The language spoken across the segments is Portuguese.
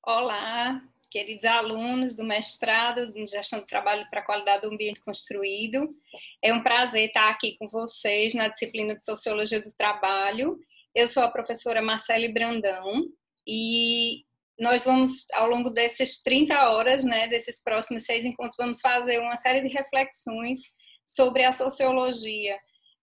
Olá, queridos alunos do mestrado em Gestão do Trabalho para a Qualidade do Ambiente Construído. É um prazer estar aqui com vocês na disciplina de Sociologia do Trabalho. Eu sou a professora Marcele Brandão e nós vamos, ao longo desses 30 horas, desses próximos 6 encontros, vamos fazer uma série de reflexões sobre a sociologia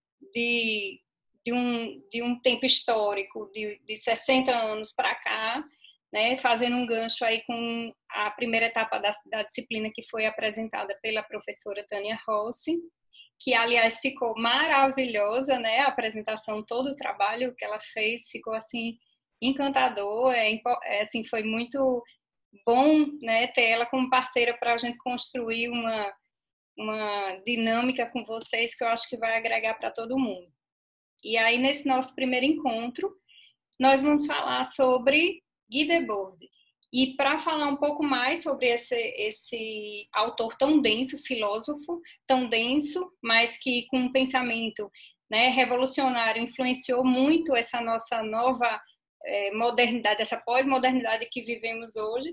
de um tempo histórico, de 60 anos para cá, fazendo um gancho aí com a primeira etapa da disciplina que foi apresentada pela professora Tânia Rossi, que, aliás, ficou maravilhosa, a apresentação, todo o trabalho que ela fez ficou, assim, encantador, assim, foi muito bom, ter ela como parceira para a gente construir uma dinâmica com vocês que eu acho que vai agregar para todo mundo. E aí, nesse nosso primeiro encontro, nós vamos falar sobre Guy Debord. E para falar um pouco mais sobre esse autor tão denso, filósofo tão denso, mas que com um pensamento revolucionário influenciou muito essa nossa nova modernidade, essa pós-modernidade que vivemos hoje.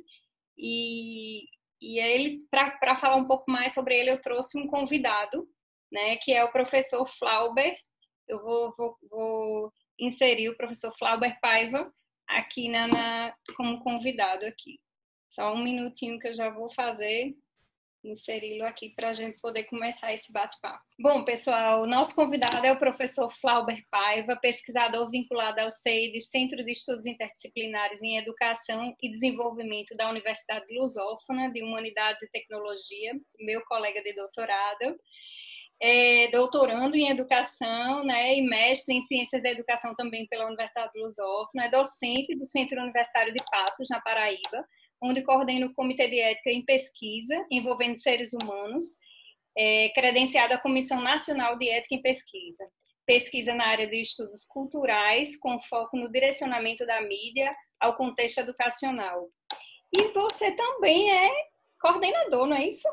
E ele, para falar um pouco mais sobre ele, eu trouxe um convidado, que é o professor Flauber. Eu vou inserir o professor Flauber Paiva aqui como convidado aqui. Só um minutinho que eu já vou fazer, inseri-lo aqui para a gente poder começar esse bate-papo. Bom, pessoal, o nosso convidado é o professor Flauber Paiva, pesquisador vinculado ao CEIDES, Centro de Estudos Interdisciplinares em Educação e Desenvolvimento da Universidade Lusófona de Humanidades e Tecnologia, meu colega de doutorado. Doutorando em Educação, e mestre em Ciências da Educação também pela Universidade Lusófona, é docente do Centro Universitário de Patos, na Paraíba, onde coordena o Comitê de Ética em Pesquisa, envolvendo seres humanos, credenciado à Comissão Nacional de Ética em Pesquisa. Pesquisa na área de estudos culturais, com foco no direcionamento da mídia ao contexto educacional. E você também é coordenador, não é isso?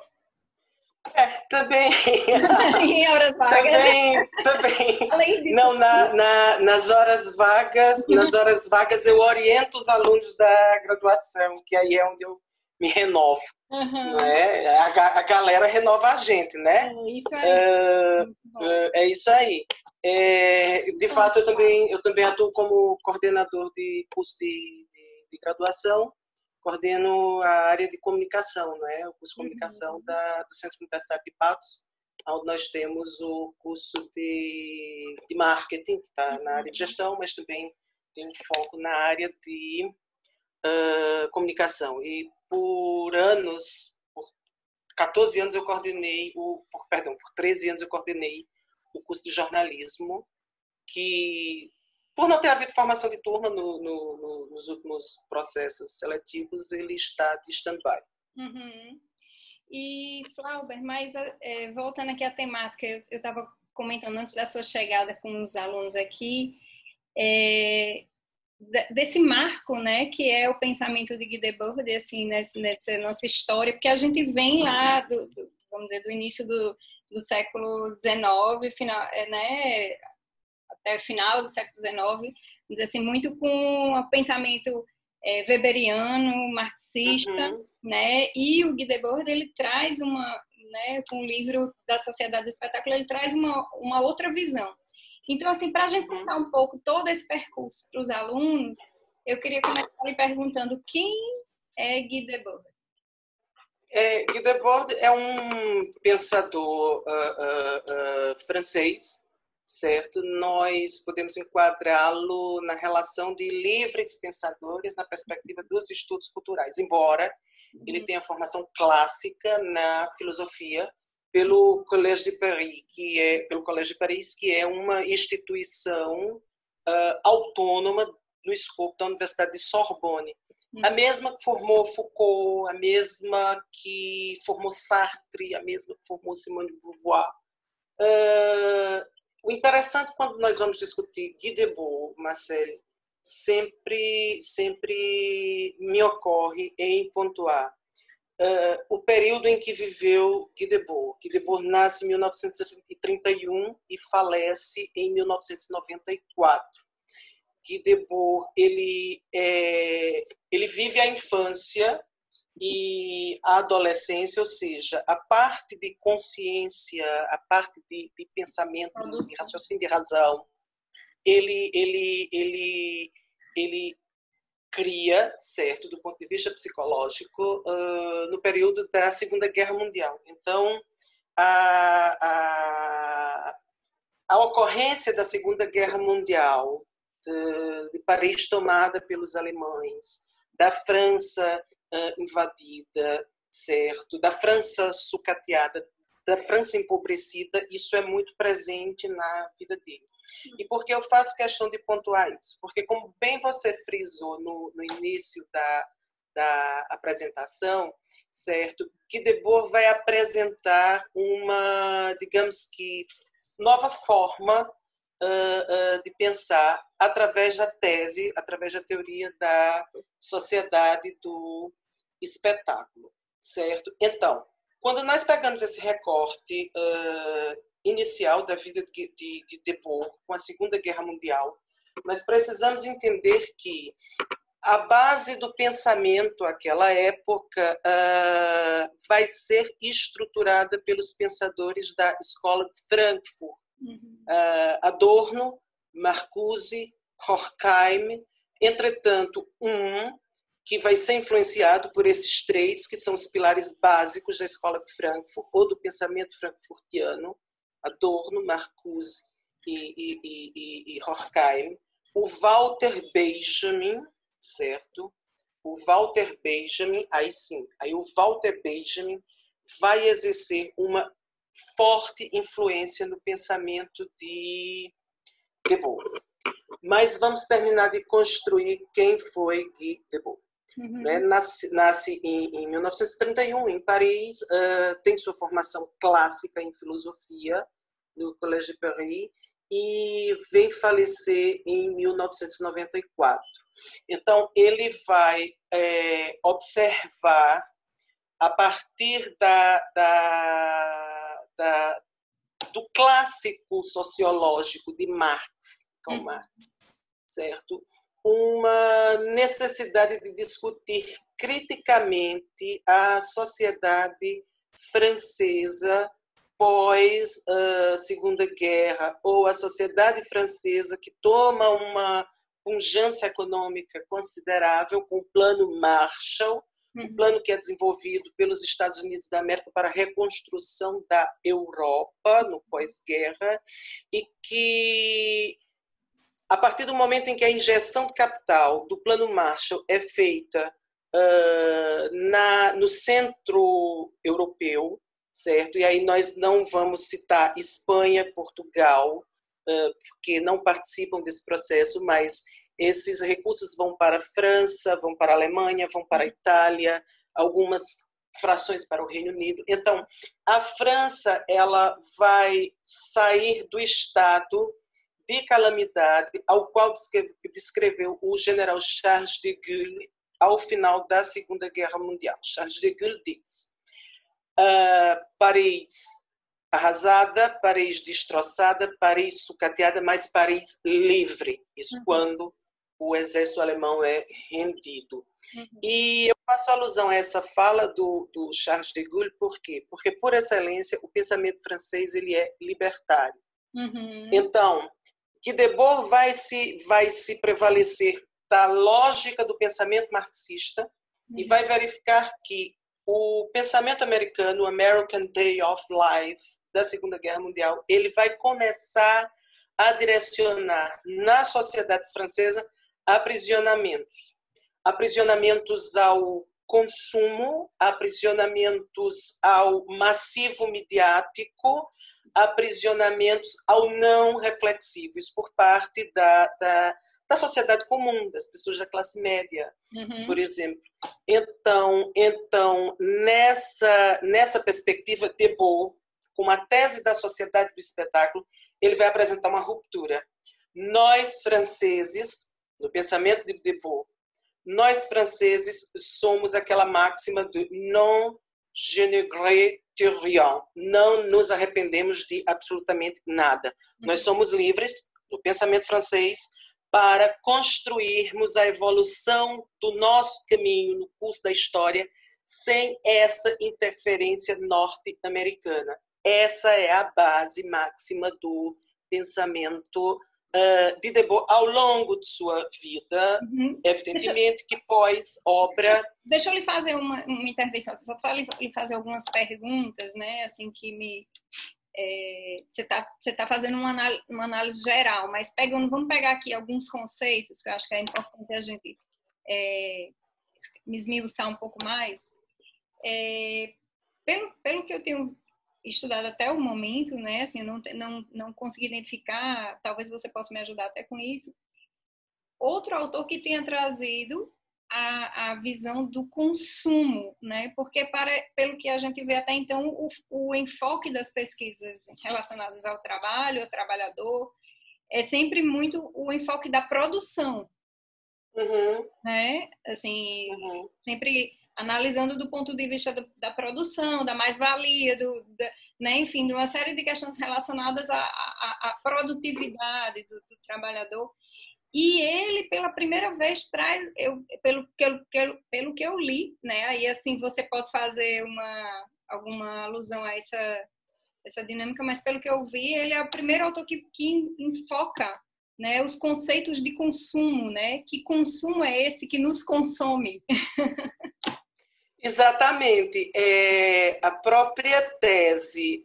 Também. Em horas vagas. Também. Além disso, não, nas horas vagas eu oriento os alunos da graduação, que aí é onde eu me renovo. Uhum. A galera renova a gente, né? É isso aí. É isso aí. De fato, eu também atuo como coordenador de curso de graduação. Coordeno a área de comunicação, o curso de comunicação do Centro Universitário de Patos, onde nós temos o curso de marketing, que está na área de gestão, mas também tem um foco na área de comunicação. E por 14 anos eu coordenei, por 13 anos eu coordenei o curso de jornalismo, que, por não ter havido formação de turma nos últimos processos seletivos, ele está de stand-by. Uhum. E, Flauber, mas voltando aqui à temática, eu estava comentando antes da sua chegada com os alunos aqui, desse marco, que é o pensamento de Guy Debord, assim, nessa nossa história, porque a gente vem lá, vamos dizer, do início do século XIX, até o final do século XIX, dizer assim, muito com o pensamento weberiano, marxista, e o Guy Debord, ele traz com o livro da Sociedade do Espetáculo, ele traz uma outra visão. Então, assim, para a gente contar um pouco todo esse percurso para os alunos, eu queria começar lhe perguntando quem é Guy Debord? Guy Debord é um pensador francês, certo? Nós podemos enquadrá-lo na relação de livres pensadores na perspectiva dos estudos culturais, embora ele tenha formação clássica na filosofia pelo Collège de Paris, que é uma instituição autônoma no escopo da Universidade de Sorbonne. A mesma que formou Foucault, a mesma que formou Sartre, a mesma que formou Simone de Beauvoir. O interessante quando nós vamos discutir Guy Debord, Marcelo, sempre me ocorre em pontuar o período em que viveu Guy Debord. Guy Debord nasce em 1931 e falece em 1994. Guy Debord ele vive a infância e a adolescência, ou seja, a parte de consciência, a parte de pensamento, de raciocínio, de razão, ele cria, certo, do ponto de vista psicológico, no período da Segunda Guerra Mundial. Então, a ocorrência da Segunda Guerra Mundial, de Paris tomada pelos alemães, da França invadida, certo, da França sucateada, da França empobrecida, isso é muito presente na vida dele. E por que eu faço questão de pontuar isso? Porque, como bem você frisou no início da apresentação, certo, que Debord vai apresentar uma, digamos que, nova forma de pensar através da tese, através da teoria da sociedade do espetáculo, certo? Então, quando nós pegamos esse recorte inicial da vida de Debord com a Segunda Guerra Mundial, nós precisamos entender que a base do pensamento naquela época vai ser estruturada pelos pensadores da Escola de Frankfurt. Adorno, Marcuse, Horkheim, entretanto, que vai ser influenciado por esses três, que são os pilares básicos da Escola de Frankfurt, ou do pensamento frankfurtiano, Adorno, Marcuse e Horkheim, o Walter Benjamin, certo? O Walter Benjamin, aí o Walter Benjamin vai exercer uma forte influência no pensamento de Debord. Mas vamos terminar de construir quem foi Guy Debord. Nasce em 1931 em Paris, tem sua formação clássica em filosofia no Collège de Paris e vem falecer em 1994. Então, ele vai observar, a partir do clássico sociológico de Marx, Karl Marx, certo? Uma necessidade de discutir criticamente a sociedade francesa pós a Segunda Guerra, ou a sociedade francesa que toma uma pujança econômica considerável com o Plano Marshall, um plano que é desenvolvido pelos Estados Unidos da América para a reconstrução da Europa no pós-guerra, e que, a partir do momento em que a injeção de capital do Plano Marshall é feita no centro europeu, certo? E aí nós não vamos citar Espanha, Portugal, porque não participam desse processo, mas esses recursos vão para a França, vão para a Alemanha, vão para a Itália, algumas frações para o Reino Unido. Então, a França, ela vai sair do estado de calamidade ao qual descreveu o general Charles de Gaulle ao final da Segunda Guerra Mundial. Charles de Gaulle diz: Paris arrasada, Paris destroçada, Paris sucateada, mas Paris livre. Isso quando o exército alemão é rendido. E eu faço alusão a essa fala do Charles de Gaulle, por quê? Porque, por excelência, o pensamento francês ele é libertário. Então, que Debord vai se prevalecer da lógica do pensamento marxista e vai verificar que o pensamento americano, o American Way of Life, da Segunda Guerra Mundial, ele vai começar a direcionar na sociedade francesa aprisionamentos. Aprisionamentos ao consumo, aprisionamentos ao massivo midiático, aprisionamentos ao não reflexivo, isso por parte da sociedade comum, das pessoas da classe média, por exemplo. Então nessa perspectiva, Debord, com a tese da sociedade do espetáculo, ele vai apresentar uma ruptura. Nós, franceses, no pensamento de Debord, nós, franceses, somos aquela máxima de non je ne regrette rien, não nos arrependemos de absolutamente nada. Nós somos livres, no pensamento francês, para construirmos a evolução do nosso caminho no curso da história sem essa interferência norte-americana. Essa é a base máxima do pensamento de Debord ao longo de sua vida, evidentemente que pós-obra... Deixa eu lhe fazer uma intervenção, só para lhe fazer algumas perguntas, né, assim, que me... Você tá fazendo uma análise geral, mas vamos pegar aqui alguns conceitos que eu acho que é importante a gente me esmiuçar um pouco mais. Pelo que eu tenho estudado até o momento, né, assim, não consegui identificar, talvez você possa me ajudar até com isso, outro autor que tenha trazido a visão do consumo, né? Porque pelo que a gente vê até então, o enfoque das pesquisas relacionadas ao trabalho, ao trabalhador, é sempre muito o enfoque da produção, né? Assim, sempre analisando do ponto de vista da produção, da mais-valia, né? Enfim, de uma série de questões relacionadas à produtividade do trabalhador. E ele, pela primeira vez, traz, pelo que eu li, né? Aí, assim, você pode fazer alguma alusão a essa dinâmica, mas pelo que eu vi, ele é o primeiro autor que enfoca, né, os conceitos de consumo, né? Que consumo é esse que nos consome? Exatamente. A própria tese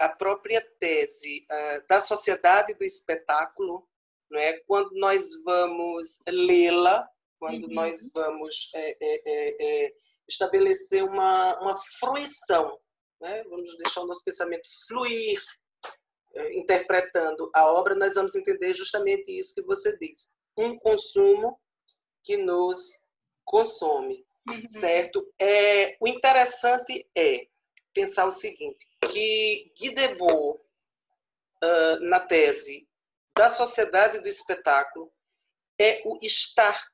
da sociedade do espetáculo, não é? Quando nós vamos lê-la, quando nós vamos estabelecer uma fruição, né? Vamos deixar o nosso pensamento fluir, interpretando a obra, nós vamos entender justamente isso que você disse. Um consumo que nos consome, certo? O interessante é pensar o seguinte, que Guy Debord, na tese da sociedade do espetáculo, é o start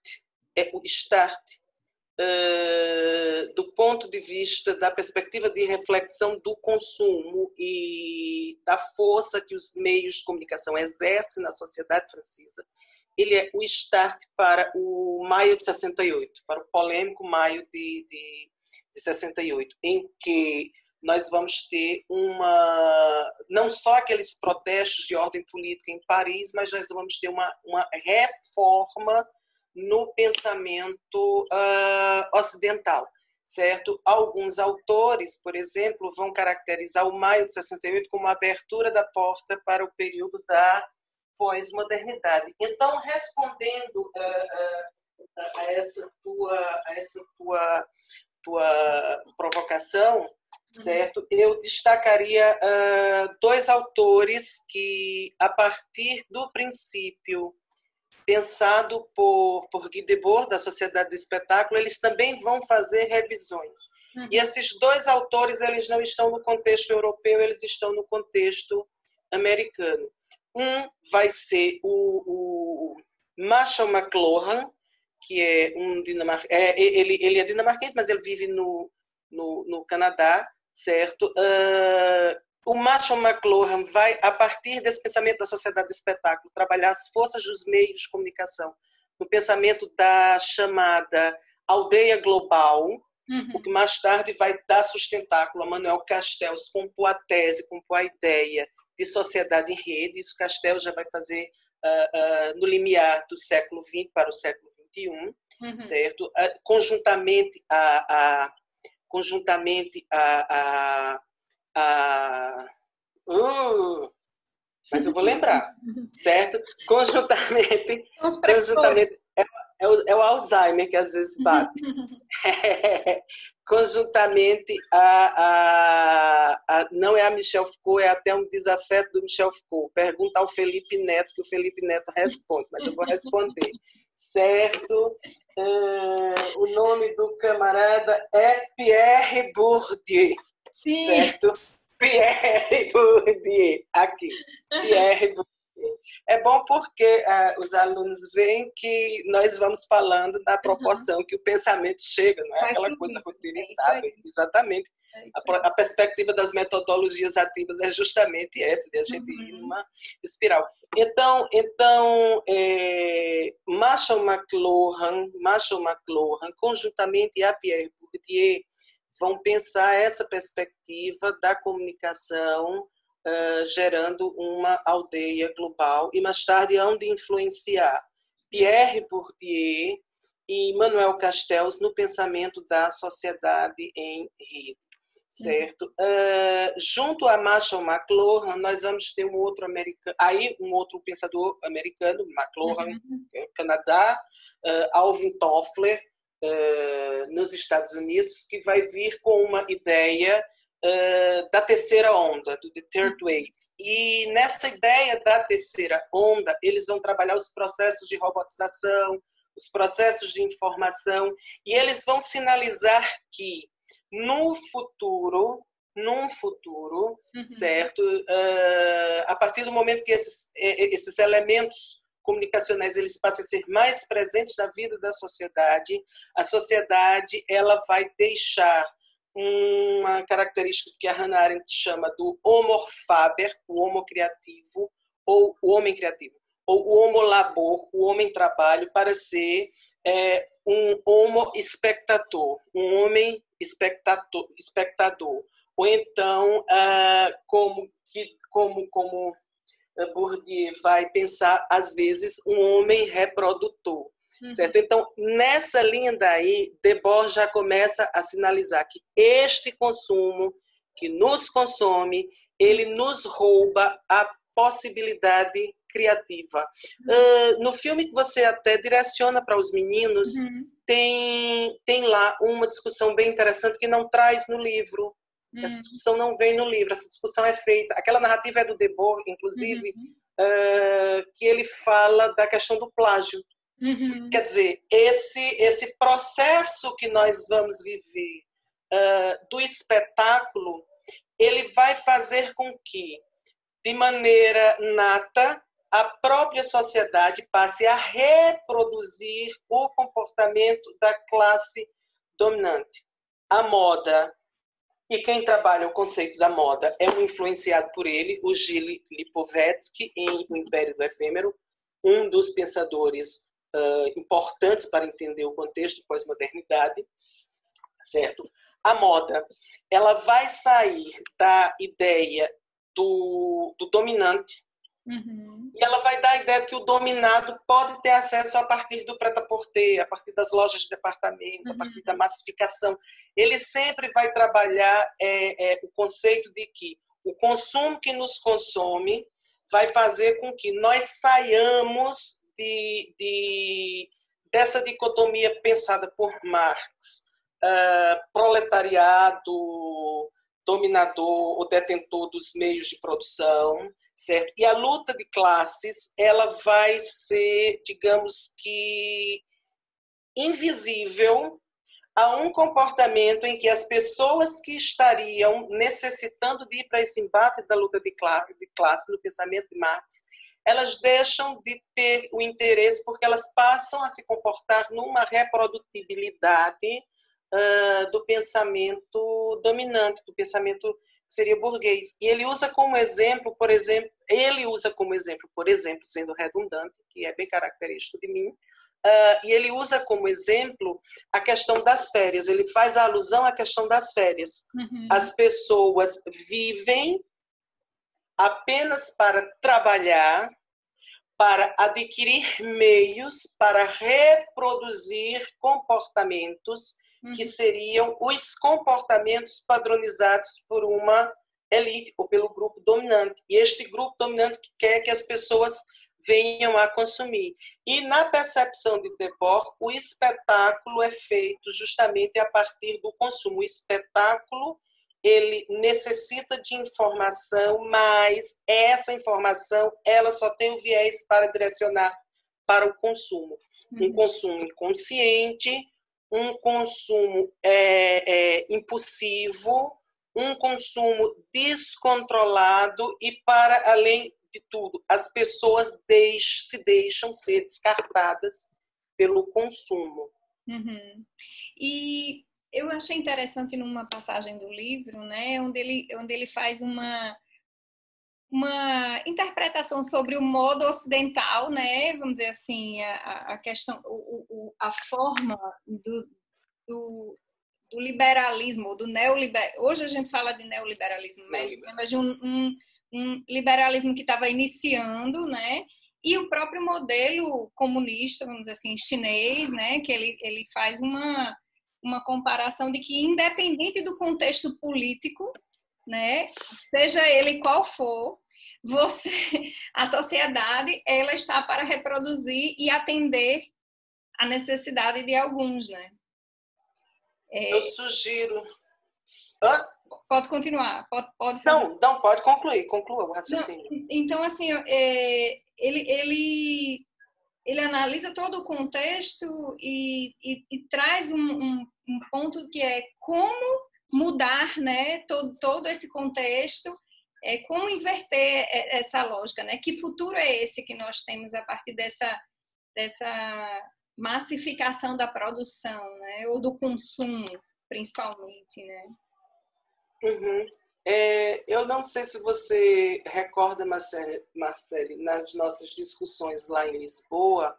do ponto de vista da perspectiva de reflexão do consumo e da força que os meios de comunicação exercem na sociedade francesa. Ele é o start para o maio de 68, para o polêmico maio de 68, em que nós vamos ter não só aqueles protestos de ordem política em Paris, mas nós vamos ter uma reforma no pensamento ocidental, certo? Alguns autores, por exemplo, vão caracterizar o maio de 68 como a abertura da porta para o período da pós-modernidade. Então, respondendo a essa tua provocação, certo? Eu destacaria dois autores que, a partir do princípio pensado por Guy Debord, da Sociedade do Espetáculo, eles também vão fazer revisões. E esses dois autores, eles não estão no contexto europeu, eles estão no contexto americano. Um vai ser o Marshall McLuhan, que é um dinamarquês, ele é dinamarquês, mas ele vive no Canadá, certo? O Marshall McLuhan vai, a partir desse pensamento da sociedade do espetáculo, trabalhar as forças dos meios de comunicação no pensamento da chamada aldeia global, o que mais tarde vai dar sustentáculo a Manuel Castells, compor a tese, compor a ideia de sociedade em rede. Isso Castells já vai fazer no limiar do século XX para o século XXI, certo? Conjuntamente mas eu vou lembrar, certo? Conjuntamente é o Alzheimer que às vezes bate. Conjuntamente não é a Michel Foucault, é até um desafeto do Michel Foucault. Pergunta ao Felipe Neto, que o Felipe Neto responde, mas eu vou responder. Certo? O nome do camarada é Pierre Bourdieu. Sim. Certo? Pierre Bourdieu. Aqui. Pierre Bourdieu. É bom porque os alunos veem que nós vamos falando na proporção que o pensamento chega, não é Vai aquela fluir. coisa É roteirizada. Exatamente. A perspectiva das metodologias ativas é justamente essa, de a gente ir numa espiral. Então Marshall McLuhan, conjuntamente a Pierre Bourdieu, vão pensar essa perspectiva da comunicação gerando uma aldeia global, e mais tarde hão de influenciar Pierre Bourdieu e Manuel Castells no pensamento da sociedade em rede. Certo? Junto a Marshall McLuhan, nós vamos ter um outro pensador americano, McLuhan, Canadá, Alvin Toffler, nos Estados Unidos, que vai vir com uma ideia da terceira onda, do The Third Wave. E nessa ideia da terceira onda, eles vão trabalhar os processos de robotização, os processos de informação, e eles vão sinalizar que num futuro, certo? A partir do momento que esses elementos comunicacionais eles passam a ser mais presentes na vida da sociedade, a sociedade ela vai deixar uma característica que a Hannah Arendt chama do homo faber, o homo criativo, ou o homem criativo, ou o homo labor, o homem trabalho, para ser um homo espectador, um homem espectador. Ou então, como Bourdieu vai pensar, às vezes, um homem reprodutor. Certo? Então, nessa linha daí, Debord já começa a sinalizar que este consumo que nos consome, ele nos rouba a possibilidade criativa. No filme que você até direciona para os meninos, tem lá uma discussão bem interessante que não traz no livro. Essa discussão não vem no livro, essa discussão é feita. Aquela narrativa é do Debord, inclusive, que ele fala da questão do plágio. Quer dizer, esse processo que nós vamos viver do espetáculo, ele vai fazer com que, de maneira nata, a própria sociedade passe a reproduzir o comportamento da classe dominante. A moda, e quem trabalha o conceito da moda é um influenciado por ele, o Gilles Lipovetsky, em O Império do Efêmero, um dos pensadores importantes para entender o contexto de pós-modernidade, certo? A moda, ela vai sair da ideia do dominante, e ela vai dar a ideia que o dominado pode ter acesso a partir do prêt-à-porter, a partir das lojas de departamento, a partir da massificação. Ele sempre vai trabalhar o conceito de que o consumo que nos consome vai fazer com que nós saiamos dessa dicotomia pensada por Marx, proletariado, dominador ou detentor dos meios de produção, certo? E a luta de classes, ela vai ser, digamos que, invisível a um comportamento em que as pessoas que estariam necessitando de ir para esse embate da luta de classe no pensamento de Marx, elas deixam de ter o interesse porque elas passam a se comportar numa reprodutibilidade do pensamento dominante, do pensamento que seria burguês. E ele usa como exemplo, por exemplo, sendo redundante, que é bem característico de mim, e ele usa como exemplo a questão das férias. Ele faz a alusão à questão das férias. As pessoas vivem apenas para trabalhar, para adquirir meios, para reproduzir comportamentos que seriam os comportamentos padronizados por uma elite ou pelo grupo dominante. E este grupo dominante que quer que as pessoas venham a consumir. E na percepção de Debord, o espetáculo é feito justamente a partir do consumo. O espetáculo, ele necessita de informação, mas essa informação ela só tem o viés para direcionar para o consumo. Um consumo inconsciente, um consumo impulsivo, um consumo descontrolado e, para além de tudo, as pessoas se deixam ser descartadas pelo consumo. Uhum. E eu achei interessante numa passagem do livro, né, onde ele faz uma interpretação sobre o modo ocidental, né, vamos dizer assim, a questão, a forma do liberalismo, do neoliberalismo. Hoje a gente fala de neoliberalismo, mas de um liberalismo que estava iniciando, né? E o próprio modelo comunista, vamos dizer assim, chinês, né? Que ele faz uma comparação de que, independente do contexto político, né? Seja ele qual for, a sociedade, ela está para reproduzir e atender a necessidade de alguns, né? Eu sugiro... Hã? Pode continuar, pode fazer. Não, pode conclua o raciocínio. Não, então, assim, ele analisa todo o contexto e traz um ponto que é como mudar, né, todo esse contexto, como inverter essa lógica, né? Que futuro é esse que nós temos a partir dessa massificação da produção, né? Ou do consumo, principalmente, né? Uhum. Eu não sei se você recorda, Marcele, nas nossas discussões lá em Lisboa,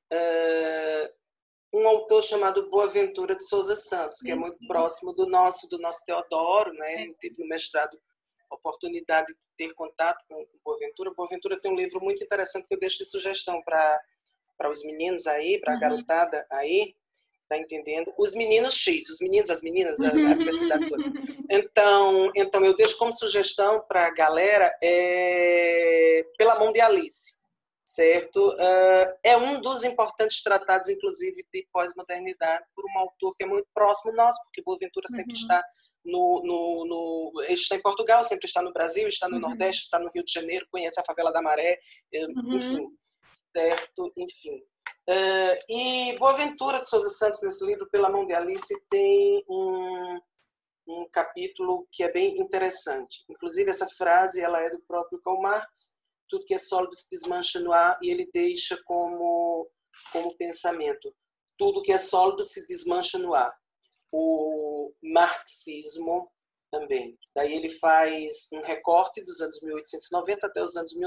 um autor chamado Boaventura de Souza Santos, que é muito próximo do nosso Teodoro, né? Eu tive no mestrado a oportunidade de ter contato com Boaventura. Boaventura tem um livro muito interessante que eu deixo de sugestão para os meninos aí, para a garotada aí, tá entendendo? Os meninos X, os meninos, as meninas, a diversidade toda. Então eu deixo como sugestão para a galera Pela Mão de Alice, certo? É um dos importantes tratados, inclusive, de pós-modernidade, por um autor que é muito próximo nosso, porque Boaventura sempre está ele está em Portugal, sempre está no Brasil, está no Nordeste, está no Rio de Janeiro, conhece a Favela da Maré, enfim, certo? Enfim. E Boaventura de Souza Santos, nesse livro, Pela Mão de Alice, tem um capítulo que é bem interessante. Inclusive, essa frase ela é do próprio Karl Marx, tudo que é sólido se desmancha no ar, e ele deixa como pensamento, tudo que é sólido se desmancha no ar. O marxismo também. Daí ele faz um recorte dos anos 1890 até os anos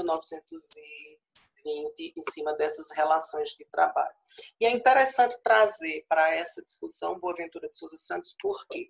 1920 em cima dessas relações de trabalho. E é interessante trazer para essa discussão Boaventura de Souza Santos, por quê?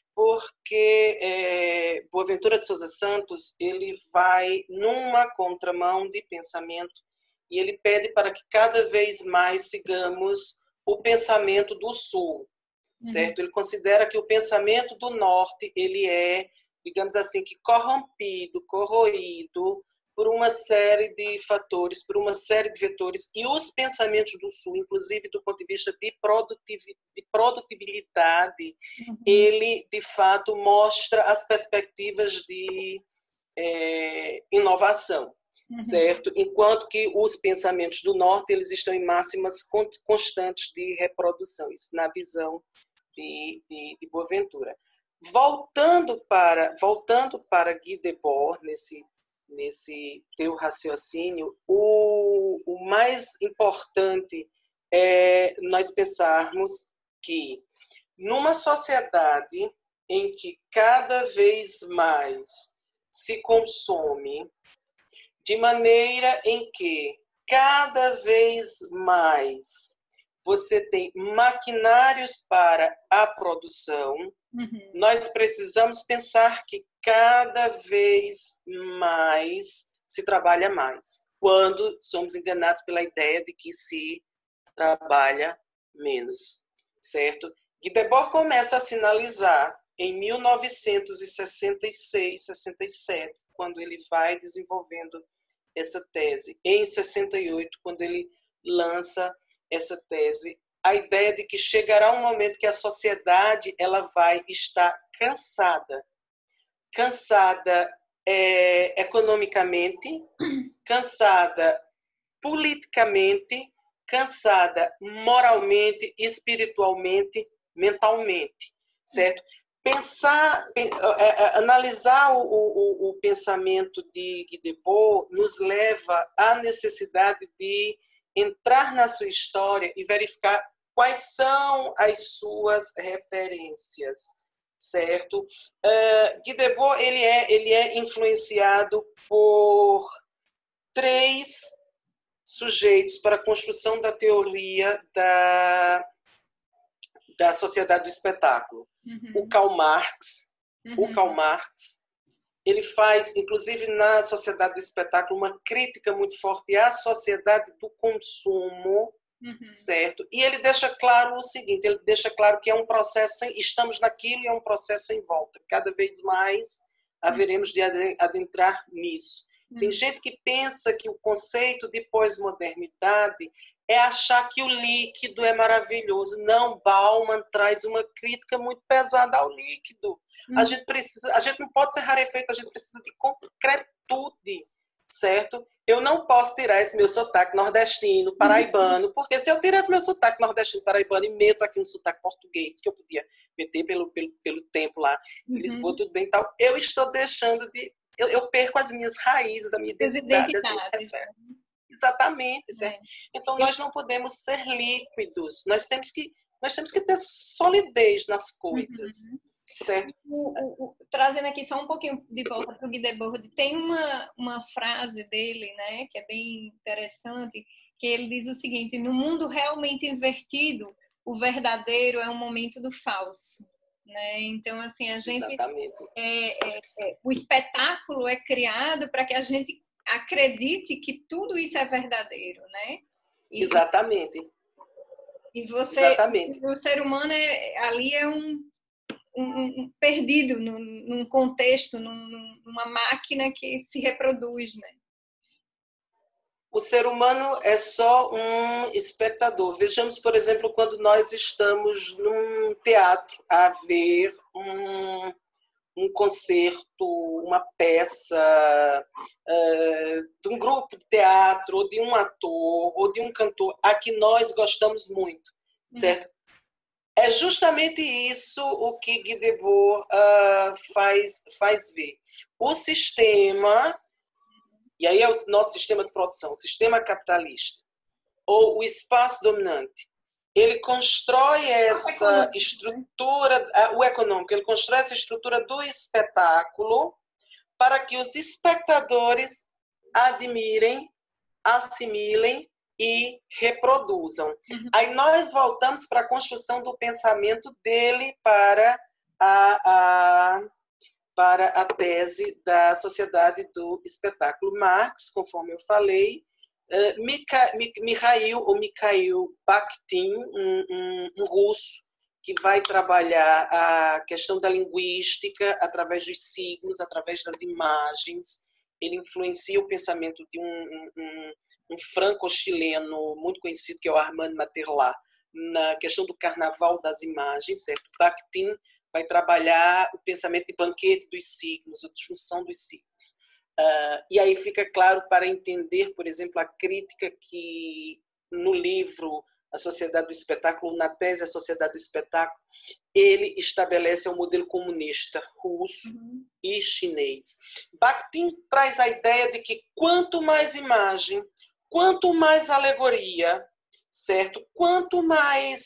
Porque Boaventura de Souza Santos ele vai numa contramão de pensamento e ele pede para que cada vez mais sigamos o pensamento do Sul, certo? Ele considera que o pensamento do Norte ele é, digamos assim, que corrompido, corroído por uma série de fatores, por uma série de vetores, e os pensamentos do Sul, inclusive do ponto de vista de produtibilidade, ele, de fato, mostra as perspectivas de inovação, certo? Enquanto que os pensamentos do Norte, eles estão em máximas constantes de reprodução, isso na visão de Boaventura. Voltando para Guy Debord, nesse teu raciocínio, o mais importante é nós pensarmos que numa sociedade em que cada vez mais se consome, de maneira em que cada vez mais você tem maquinários para a produção, nós precisamos pensar que cada vez mais se trabalha mais, quando somos enganados pela ideia de que se trabalha menos, certo? Guy Debord começa a sinalizar em 1966, 67, quando ele vai desenvolvendo essa tese. Em 68, quando ele lança essa tese, a ideia de que chegará um momento que a sociedade ela vai estar cansada economicamente, cansada politicamente, cansada moralmente, espiritualmente, mentalmente, certo? Analisar o pensamento de Guy Debord nos leva à necessidade de entrar na sua história e verificar quais são as suas referências, certo? Guy Debord ele é influenciado por 3 sujeitos para a construção da teoria da sociedade do espetáculo. O Karl Marx, ele faz, inclusive na sociedade do espetáculo, uma crítica muito forte à sociedade do consumo, certo? E ele deixa claro o seguinte, ele deixa claro que é um processo, estamos naquilo e é um processo sem volta. Cada vez mais haveremos de adentrar nisso. Tem gente que pensa que o conceito de pós-modernidade é achar que o líquido é maravilhoso. Não, Bauman traz uma crítica muito pesada ao líquido. A gente não pode ser rarefeito, a gente precisa de concretude, certo? Eu não posso tirar esse meu sotaque nordestino, paraibano, porque se eu tirar esse meu sotaque nordestino, paraibano e meto aqui um sotaque português, que eu podia meter pelo tempo lá em Lisboa, tudo bem e tal, eu estou deixando de... Eu perco as minhas raízes, a minha identidade, as minhas referências. Exatamente, certo? Então nós não podemos ser líquidos, nós temos que ter solidez nas coisas, certo? Trazendo aqui só um pouquinho de volta para o Guy Debord, tem uma frase dele, né, que é bem interessante, que ele diz o seguinte: no mundo realmente invertido, o verdadeiro é um momento do falso. Né? Então, assim, a gente o espetáculo é criado para que a gente acredite que tudo isso é verdadeiro, né? Exatamente. E você, Exatamente. o ser humano ali é um perdido num contexto, numa máquina que se reproduz, né? O ser humano é só um espectador. Vejamos, por exemplo, quando nós estamos num teatro a ver um concerto, uma peça de um grupo de teatro, ou de um ator, ou de um cantor, a que nós gostamos muito, certo? É justamente isso o que Guy Debord faz ver. O sistema... E aí é o nosso sistema de produção, o sistema capitalista, ou o espaço dominante. Ele constrói essa estrutura, o econômico, ele constrói essa estrutura do espetáculo para que os espectadores admirem, assimilem e reproduzam. Aí nós voltamos para a construção do pensamento dele para a tese da sociedade do espetáculo. Marx, conforme eu falei, Mikhail Bakhtin, um russo, que vai trabalhar a questão da linguística através dos signos, através das imagens. Ele influencia o pensamento de um franco-chileno muito conhecido, que é o Armand Materla, na questão do carnaval das imagens, certo? Bakhtin vai trabalhar o pensamento de banquete dos signos, ou de junção dos signos. E aí fica claro para entender, por exemplo, a crítica que no livro A Sociedade do Espetáculo, na tese A Sociedade do Espetáculo, ele estabelece um modelo comunista russo e chinês. Bakhtin traz a ideia de que quanto mais imagem, quanto mais alegoria, certo? Quanto mais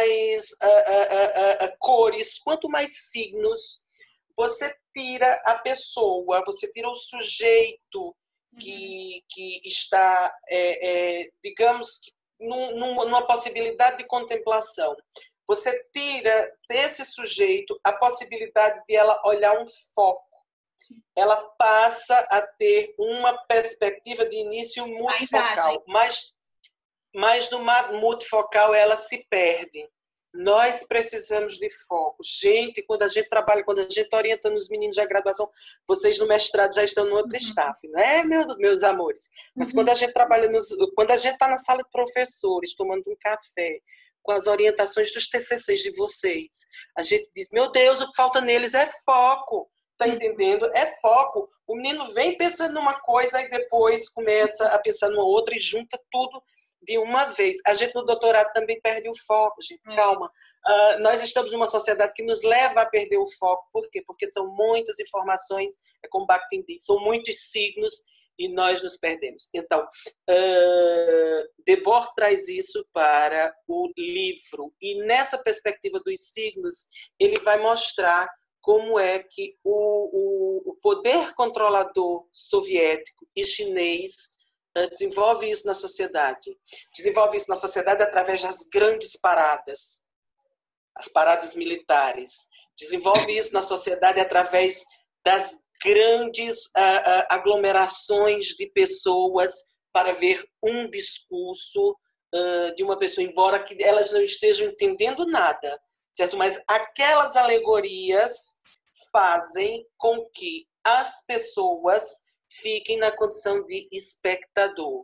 cores, quanto mais signos, você tira a pessoa, você tira o sujeito que está, digamos, numa possibilidade de contemplação. Você tira desse sujeito a possibilidade de ela olhar um foco. Ela passa a ter uma perspectiva de início multifocal, mas no multifocal ela se perde. Nós precisamos de foco. Gente, quando a gente trabalha, quando a gente orienta nos meninos da graduação, vocês no mestrado já estão no outro staff, não é, meus amores? Mas quando a gente trabalha, quando a gente está na sala de professores, tomando um café, com as orientações dos TCCs de vocês, a gente diz, meu Deus, o que falta neles é foco. Tá entendendo? É foco. O menino vem pensando numa coisa e depois começa a pensar numa outra e junta tudo de uma vez. A gente no doutorado também perde o foco, gente. Calma. nós estamos numa sociedade que nos leva a perder o foco. Por quê? Porque são muitas informações, é como Bakhtin diz, são muitos signos e nós nos perdemos. Então, Debord traz isso para o livro. E nessa perspectiva dos signos, ele vai mostrar como é que o poder controlador soviético e chinês desenvolve isso na sociedade. Desenvolve isso na sociedade através das grandes paradas, as paradas militares. Desenvolve isso na sociedade através das grandes aglomerações de pessoas para ver um discurso de uma pessoa, embora que elas não estejam entendendo nada, certo? Mas aquelas alegorias fazem com que as pessoas fiquem na condição de espectador.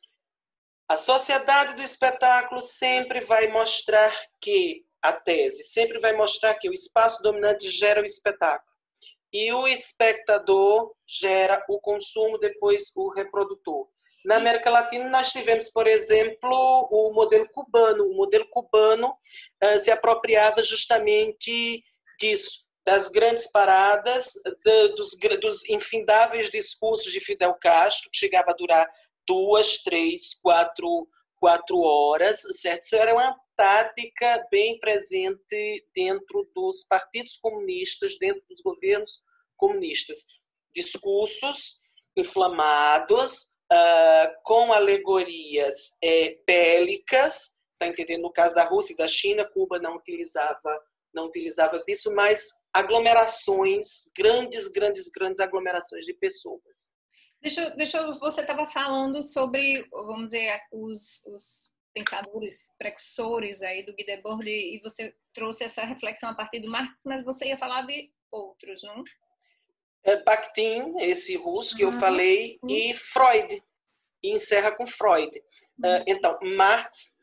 A sociedade do espetáculo sempre vai mostrar que, a tese, sempre vai mostrar que o espaço dominante gera o espetáculo. E o espectador gera o consumo, depois o reprodutor. Na América Latina, nós tivemos, por exemplo, o modelo cubano. O modelo cubano se apropriava justamente disso, das grandes paradas, dos infindáveis discursos de Fidel Castro, que chegava a durar 2, 3, 4 horas, certo? Isso era uma tática bem presente dentro dos partidos comunistas, dentro dos governos comunistas. Discursos inflamados, com alegorias bélicas, tá entendendo? No caso da Rússia e da China, Cuba não utilizava disso, mas aglomerações, grandes aglomerações de pessoas. Você estava falando sobre, vamos dizer, os pensadores precursores aí do Guy Debord, e você trouxe essa reflexão a partir do Marx, mas você ia falar de outros, não? Bakhtin, esse russo que eu falei, e Freud, e encerra com Freud. Então, Marx,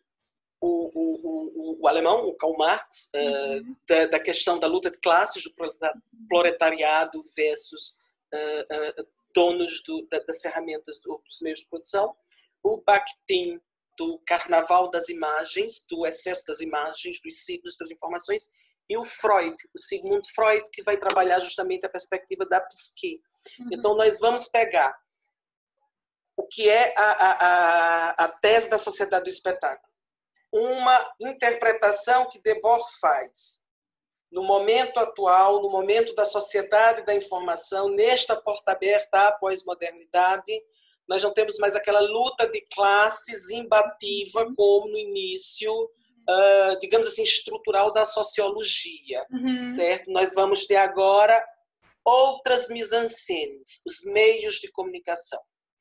o alemão, o Karl Marx, da questão da luta de classes, do proletariado versus donos das ferramentas, dos meios de produção. O Bakhtin, do carnaval das imagens, do excesso das imagens, dos signos, das informações. E o Freud, o Sigmund Freud, que vai trabalhar justamente a perspectiva da psique. Então, nós vamos pegar o que é a tese da sociedade do espetáculo. Uma interpretação que Debord faz no momento atual, no momento da sociedade da informação, nesta porta aberta à pós-modernidade. Nós não temos mais aquela luta de classes imbatível como no início, digamos assim, estrutural da sociologia, certo? Nós vamos ter agora outras mise-en-scènes, os meios de comunicação.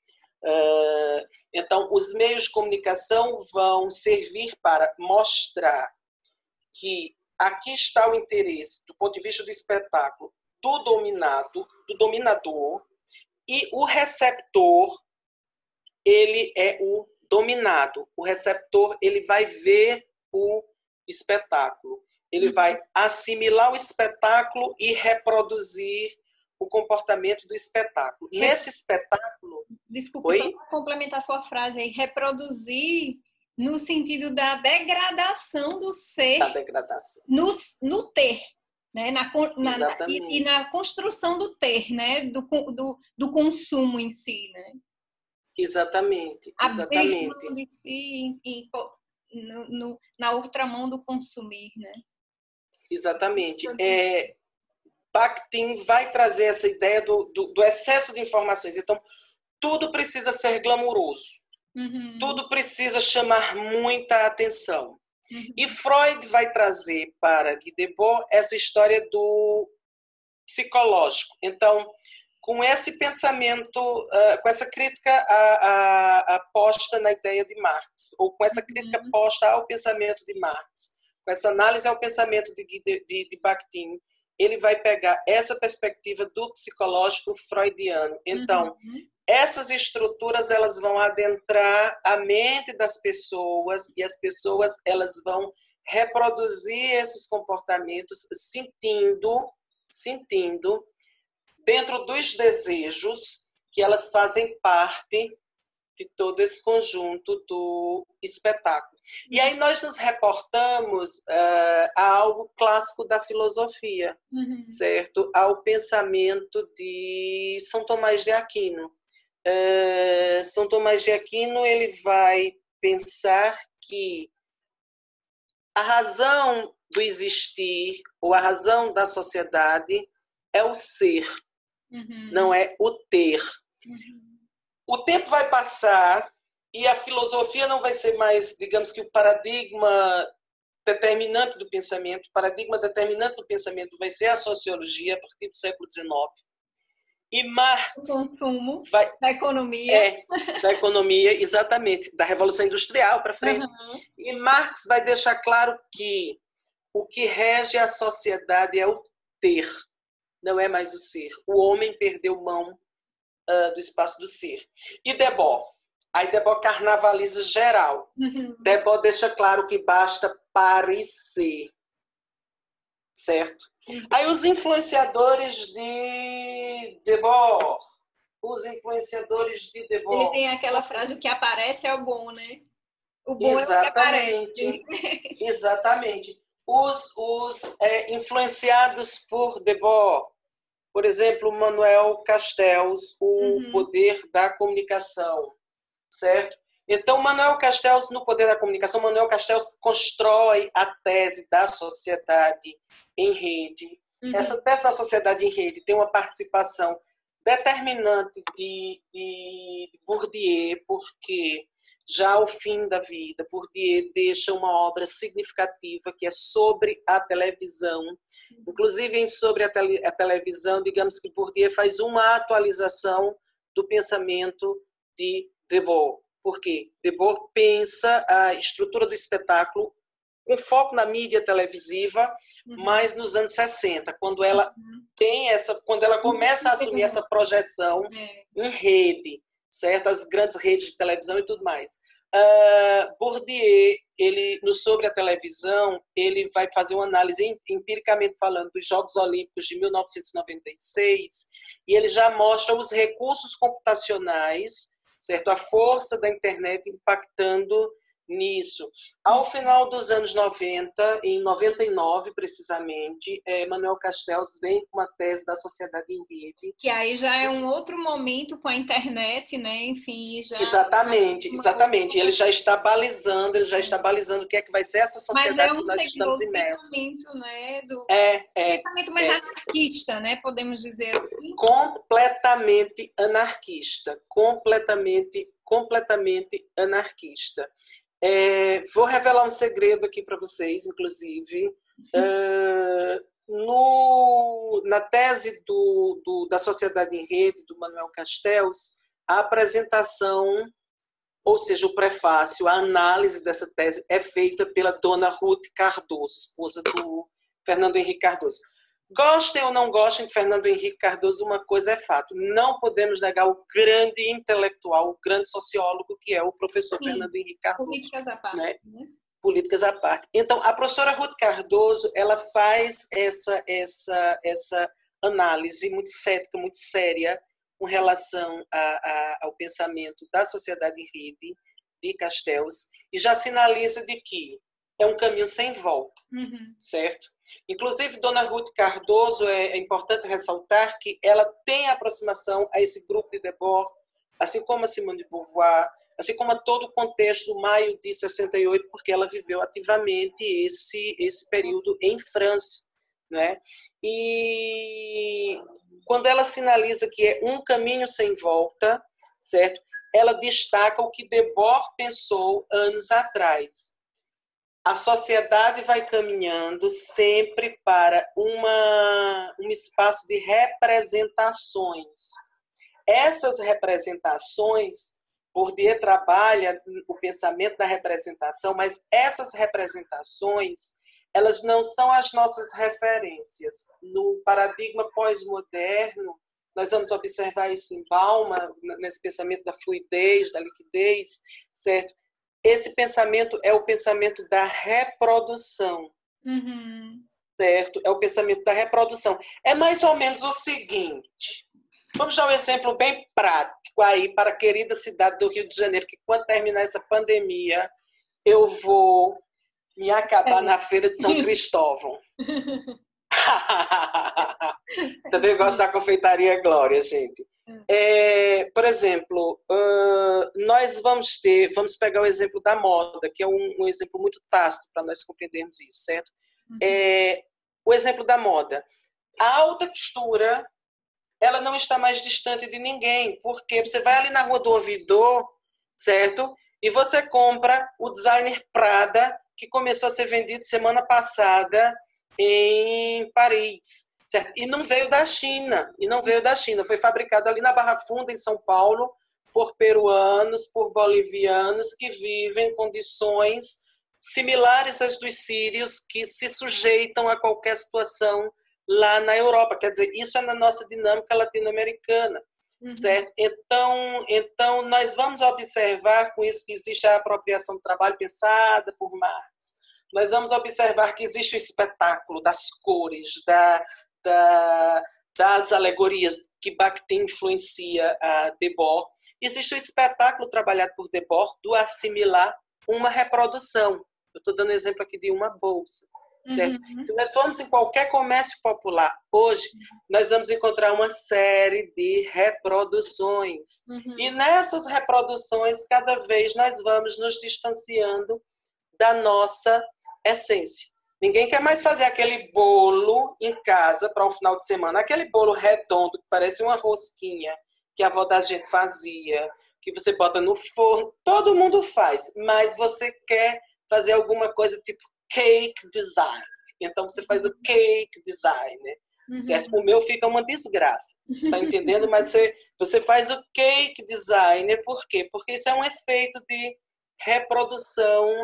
Então, os meios de comunicação vão servir para mostrar que aqui está o interesse, do ponto de vista do espetáculo, do dominador, e o receptor, ele é o dominado. O receptor, ele vai ver o espetáculo. Ele vai assimilar o espetáculo e reproduzir o comportamento do espetáculo. Nesse espetáculo... Desculpa, só para complementar a sua frase aí. Reproduzir no sentido da degradação do ser. Da degradação. No ter. Né? E na construção do ter, né? Do consumo em si, né? Exatamente. Abrir mão de si na outra mão do consumir, né? Exatamente. Bakhtin vai trazer essa ideia do excesso de informações. Então, tudo precisa ser glamuroso. Tudo precisa chamar muita atenção. E Freud vai trazer para Guy Debord essa história do psicológico. Então, com esse pensamento, com essa crítica posta na ideia de Marx, ou com essa crítica posta ao pensamento de Marx, com essa análise ao pensamento de Bakhtin, ele vai pegar essa perspectiva do psicológico freudiano. Então, essas estruturas, elas vão adentrar a mente das pessoas, e as pessoas, elas vão reproduzir esses comportamentos sentindo dentro dos desejos que elas fazem parte de todo esse conjunto do espetáculo. E aí nós nos reportamos a algo clássico da filosofia, certo? Ao pensamento de São Tomás de Aquino. São Tomás de Aquino, ele vai pensar que a razão do existir, ou a razão da sociedade, é o ser, não é o ter. O tempo vai passar e a filosofia não vai ser mais, digamos que o paradigma determinante do pensamento. O paradigma determinante do pensamento vai ser a sociologia a partir do século XIX. E Marx... O consumo da economia. Da economia, exatamente, da Revolução Industrial para frente. E Marx vai deixar claro que o que rege a sociedade é o ter, não é mais o ser. O homem perdeu mão do espaço do ser. E Debord? Aí Debord carnavaliza geral. Debord deixa claro que basta parecer. Certo? Aí os influenciadores de Debord. Ele tem aquela frase, o que aparece é o bom, né? O bom exatamente, é o que aparece. Exatamente. Os influenciados por Debord, por exemplo, Manuel Castells, O Poder da Comunicação, certo? Então, Manuel Castells, no Poder da Comunicação, Manuel Castells constrói a tese da sociedade em rede. Essa tese da sociedade em rede tem uma participação determinante de Bourdieu, porque já ao fim da vida, Bourdieu deixa uma obra significativa que é sobre a televisão. Inclusive, sobre a televisão, digamos que Bourdieu faz uma atualização do pensamento de Debord. Por quê? Debord pensa a estrutura do espetáculo com foco na mídia televisiva, mas nos anos 60, quando ela quando ela começa a assumir essa projeção em rede, certo? As grandes redes de televisão e tudo mais. Bourdieu, sobre a televisão, ele vai fazer uma análise empiricamente falando dos Jogos Olímpicos de 1996, e ele já mostra os recursos computacionais, certo? A força da internet impactando nisso. Ao final dos anos 90, em 99 precisamente, Manuel Castells vem com uma tese da sociedade em rede. Que aí já é um outro momento com a internet, né? Enfim, já... Exatamente. Ele já está balizando o que é que vai ser essa sociedade que nós estamos imersos. Pensamento, né? Pensamento mais anarquista, né? Podemos dizer assim. Completamente anarquista. Completamente anarquista. Vou revelar um segredo aqui para vocês, inclusive. Na tese da Sociedade em Rede, do Manuel Castells, a apresentação, ou seja, o prefácio, a análise dessa tese é feita pela dona Ruth Cardoso, esposa do Fernando Henrique Cardoso. Gostem ou não gostem de Fernando Henrique Cardoso, uma coisa é fato. Não podemos negar o grande intelectual, o grande sociólogo que é o professor Fernando Henrique Cardoso. Políticas à parte, né? Políticas à parte. Então, a professora Ruth Cardoso, ela faz essa análise muito cética, muito séria, com relação ao pensamento da sociedade em rede de Castells, e já sinaliza de que é um caminho sem volta, certo? Inclusive, dona Ruth Cardoso, é importante ressaltar que ela tem aproximação a esse grupo de Debord, assim como a Simone de Beauvoir, assim como a todo o contexto do maio de 68, porque ela viveu ativamente esse período em França, né? E quando ela sinaliza que é um caminho sem volta, certo? Ela destaca o que Debord pensou anos atrás. A sociedade vai caminhando sempre para um espaço de representações. Essas representações, Bourdieu trabalha o pensamento da representação, mas essas representações, elas não são as nossas referências. No paradigma pós-moderno, nós vamos observar isso em Bauman, nesse pensamento da fluidez, da liquidez, certo? Esse pensamento é o pensamento da reprodução, certo? É o pensamento da reprodução. É mais ou menos o seguinte, vamos dar um exemplo bem prático aí para a querida cidade do Rio de Janeiro, que quando terminar essa pandemia, eu vou me acabar na Feira de São Cristóvão. Também gosto da Confeitaria Glória, gente. Por exemplo, nós vamos pegar o exemplo da moda, que é um exemplo muito tácito para nós compreendermos isso, certo? O exemplo da moda. A alta costura, ela não está mais distante de ninguém, porque você vai ali na Rua do Ouvidor, certo? E você compra o designer Prada, que começou a ser vendido semana passada em Paris, certo? E não veio da China, foi fabricado ali na Barra Funda, em São Paulo, por peruanos, por bolivianos que vivem em condições similares às dos sírios, que se sujeitam a qualquer situação lá na Europa. Quer dizer, isso é na nossa dinâmica latino-americana, certo? Então, nós vamos observar com isso que existe a apropriação do trabalho pensada por Marx. Nós vamos observar que existe o espetáculo das cores, das alegorias que Bakhtin influencia a Debord. Existe o espetáculo trabalhado por Debord do assimilar uma reprodução. Eu estou dando exemplo aqui de uma bolsa. Certo? Se nós formos em qualquer comércio popular hoje, nós vamos encontrar uma série de reproduções. E nessas reproduções, cada vez nós vamos nos distanciando da nossa essência. Ninguém quer mais fazer aquele bolo em casa para um final de semana, aquele bolo redondo que parece uma rosquinha que a avó da gente fazia, que você bota no forno. Todo mundo faz, mas você quer fazer alguma coisa tipo cake design. Então você faz o cake design, né? Certo? O meu fica uma desgraça, tá entendendo? Mas você faz o cake design, por quê? Porque isso é um efeito de reprodução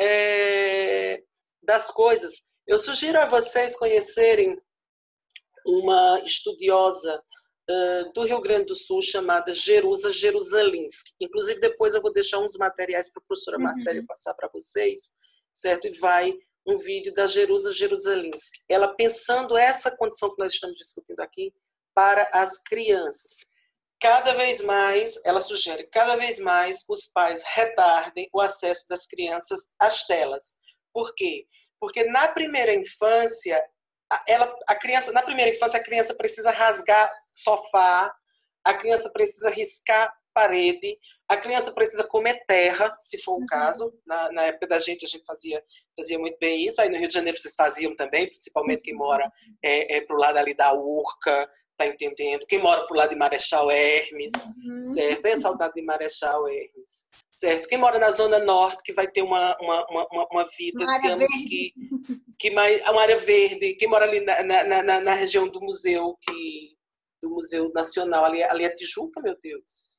das coisas. Eu sugiro a vocês conhecerem uma estudiosa do Rio Grande do Sul chamada Jerusa Jerusalinski. Inclusive, depois eu vou deixar uns materiais para a professora Marcélia passar para vocês, certo? E vai um vídeo da Jerusa Jerusalinski. Ela pensando essa condição que nós estamos discutindo aqui para as crianças. Cada vez mais, ela sugere, cada vez mais os pais retardem o acesso das crianças às telas. Por quê? Porque na primeira infância, a criança precisa rasgar sofá, a criança precisa riscar parede, a criança precisa comer terra, se for o caso. Na época da gente, a gente fazia muito bem isso. Aí no Rio de Janeiro vocês faziam também, principalmente quem mora pro lado ali da Urca, tá entendendo? Quem mora pro lado de Marechal Hermes, certo? É saudade de Marechal Hermes, certo? Quem mora na Zona Norte, que vai ter uma vida, digamos que mais, uma área verde. Quem mora ali na região do museu, do Museu Nacional, ali é Tijuca, meu Deus.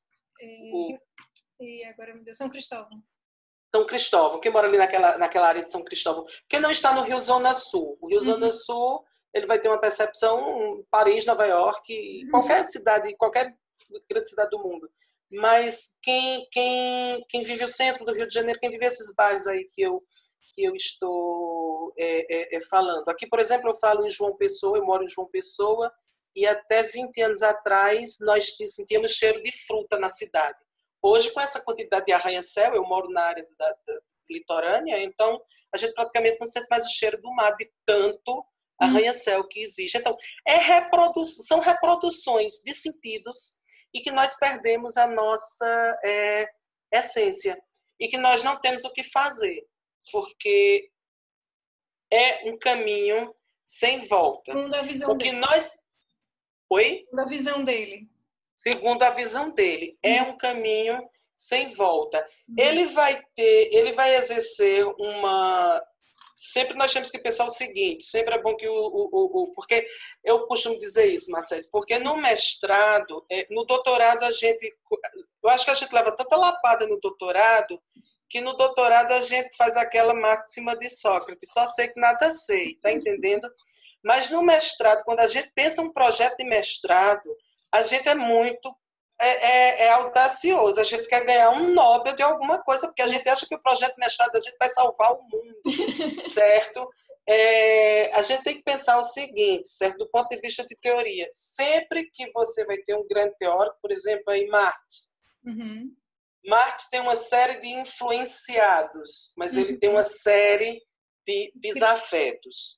E agora me deu São Cristóvão. São Cristóvão. Quem mora ali naquela área de São Cristóvão? Quem não está no Rio Zona Sul? O Rio Zona Sul, ele vai ter uma percepção Paris, Nova York, qualquer cidade, qualquer grande cidade do mundo. Mas quem vive o centro do Rio de Janeiro, quem vive esses bairros aí que eu estou falando. Aqui, por exemplo, eu falo em João Pessoa, eu moro em João Pessoa, e até 20 anos atrás nós sentíamos cheiro de fruta na cidade. Hoje, com essa quantidade de arranha-céu, eu moro na área da litorânea, então a gente praticamente não sente mais o cheiro do mar, de tanto arranha-céu que existe. Então, são reproduções de sentidos e que nós perdemos a nossa essência e que nós não temos o que fazer, porque é um caminho sem volta. Segundo a visão dele. Oi? Segundo a visão dele. Segundo a visão dele, é um caminho sem volta. Ele vai exercer uma... Sempre nós temos que pensar o seguinte, sempre é bom que porque eu costumo dizer isso, Marcelo, porque no mestrado, no doutorado eu acho que a gente leva tanta lapada no doutorado, que no doutorado a gente faz aquela máxima de Sócrates, só sei que nada sei, tá entendendo? Mas no mestrado, quando a gente pensa um projeto de mestrado, a gente é muito audacioso. A gente quer ganhar um Nobel de alguma coisa, porque a gente acha que o projeto de mestrado da gente vai salvar o mundo, certo? A gente tem que pensar o seguinte, certo? Do ponto de vista de teoria. Sempre que você vai ter um grande teórico, por exemplo, aí Marx, Marx tem uma série de influenciados, mas ele tem uma série de desafetos.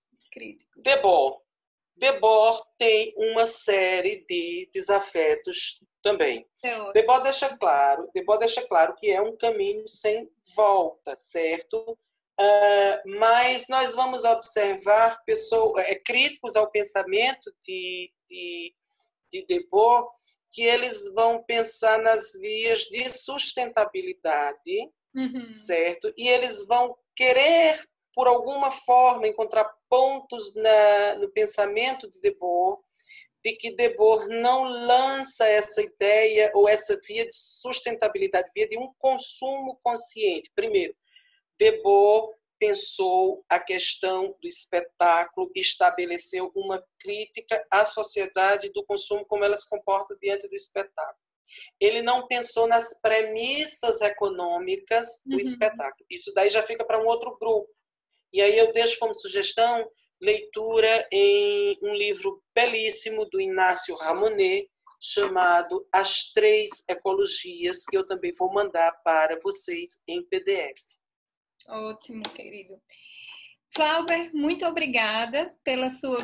Debord tem uma série de desafetos também. Debord deixa claro que é um caminho sem volta, certo? Mas nós vamos observar críticos ao pensamento de Debord, que eles vão pensar nas vias de sustentabilidade, certo? E eles vão querer, por alguma forma, encontrar pontos no pensamento de Debord, de que Debord não lança essa ideia ou essa via de sustentabilidade, via de um consumo consciente. Primeiro, Debord pensou a questão do espetáculo e estabeleceu uma crítica à sociedade do consumo, como ela se comporta diante do espetáculo. Ele não pensou nas premissas econômicas do espetáculo. Isso daí já fica para um outro grupo. E aí eu deixo como sugestão leitura em um livro belíssimo do Inácio Ramonet, chamado As Três Ecologias, que eu também vou mandar para vocês em PDF. Ótimo, querido. Flauber, muito obrigada pela sua...